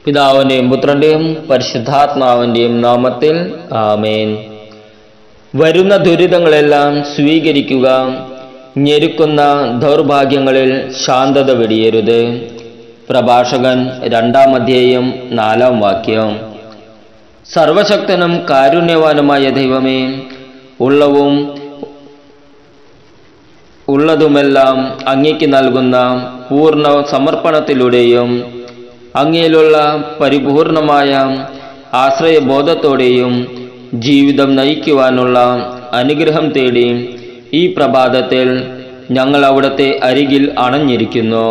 പിതാവിന്റെയും പുത്രന്റെയും പരിശുദ്ധാത്മാവിന്റെയും നാമത്തിൽ ആമേൻ. വരുന്ന ദുരിതങ്ങളെല്ലാം സ്വീകരിക്കുക, ഞെരുക്കുന്ന ദൗർഭാഗ്യങ്ങളിൽ ശാന്തത വെടിയരുത്. പ്രഭാഷകൻ 2-ാം അധ്യായം 4-ാം വാക്യം. സർവശക്തനും കാരുണ്യവാനുമായ ദൈവമേ, ഉള്ളതുമെല്ലാം അങ്ങയ്ക്ക് നൽകുന്ന പൂർണ്ണ സമർപ്പണത്തിലൂടെയും അങ്ങയിലുള്ള പരിപൂർണമായ ആശ്രയബോധത്തോടെയും ജീവിതം നയിക്കുവാനുള്ള അനുഗ്രഹം തേടി ഈ പ്രഭാതത്തിൽ ഞങ്ങൾ അവിടുത്തെ അരികിൽ അണഞ്ഞിരിക്കുന്നു.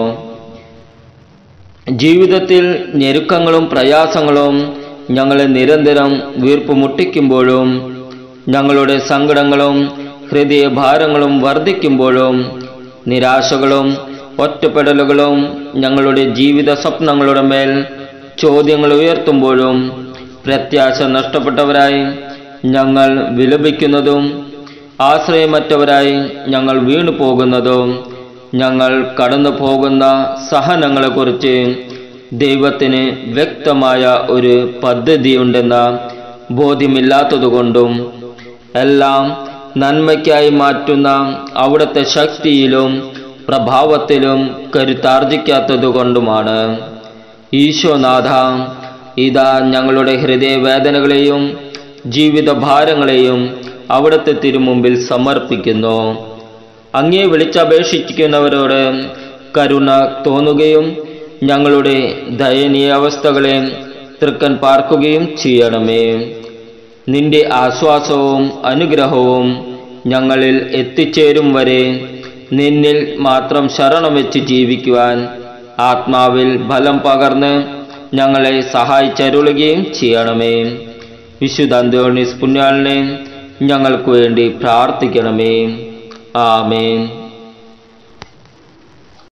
ജീവിതത്തിൽ ഞെരുക്കങ്ങളും പ്രയാസങ്ങളും ഞങ്ങളെ നിരന്തരം വീർപ്പുമുട്ടിക്കുമ്പോഴും ഞങ്ങളുടെ സങ്കടങ്ങളും ഹൃദയഭാരങ്ങളും വർദ്ധിക്കുമ്പോഴും നിരാശകളും ഒറ്റപ്പെടലുകളും ഞങ്ങളുടെ ജീവിത സ്വപ്നങ്ങളുടെ മേൽ ചോദ്യങ്ങൾ ഉയർത്തുമ്പോഴും പ്രത്യാശ നഷ്ടപ്പെട്ടവരായി ഞങ്ങൾ വിലപിക്കുന്നതും ആശ്രയമറ്റവരായി ഞങ്ങൾ വീണു പോകുന്നതും ഞങ്ങൾ കടന്നു പോകുന്ന സഹനങ്ങളെക്കുറിച്ച് ദൈവത്തിന് വ്യക്തമായ ഒരു പദ്ധതിയുണ്ടെന്ന ബോധ്യമില്ലാത്തതുകൊണ്ടും എല്ലാം നന്മയ്ക്കായി മാറ്റുന്ന അവിടുത്തെ ശക്തിയിലും പ്രഭാവത്തിലും കരുത്താർജിക്കാത്തതുകൊണ്ടുമാണ്. ഈശോനാഥ, ഇതാ ഞങ്ങളുടെ ഹൃദയവേദനകളെയും ജീവിതഭാരങ്ങളെയും അവിടുത്തെ തിരുമുമ്പിൽ സമർപ്പിക്കുന്നു. അങ്ങേ വിളിച്ചപേക്ഷിക്കുന്നവരോട് കരുണ തോന്നുകയും ഞങ്ങളുടെ ദയനീയാവസ്ഥകളെ തൃക്കൻ പാർക്കുകയും ചെയ്യണമേ. നിന്റെ ആശ്വാസവും അനുഗ്രഹവും ഞങ്ങളിൽ എത്തിച്ചേരും വരെ നിന്നിൽ മാത്രം ശരണം വെച്ച് ജീവിക്കുവാൻ ആത്മാവിൽ ബലം പകർന്ന് ഞങ്ങളെ സഹായിച്ചരുളുകയും ചെയ്യണമേ. വിശുദ്ധ അന്തോണീസ് പുണ്യാളനെ ഞങ്ങൾക്ക് വേണ്ടി പ്രാർത്ഥിക്കണമേ. ആമേൻ.